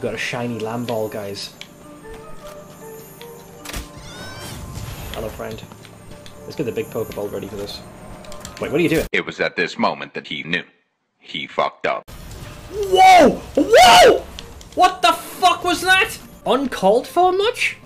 We got a shiny Lamball, guys. Hello, friend. Let's get the big Pokeball ready for this. Wait, what are you doing? It was at this moment that he knew. He fucked up. Whoa! Whoa! What the fuck was that? Uncalled for much?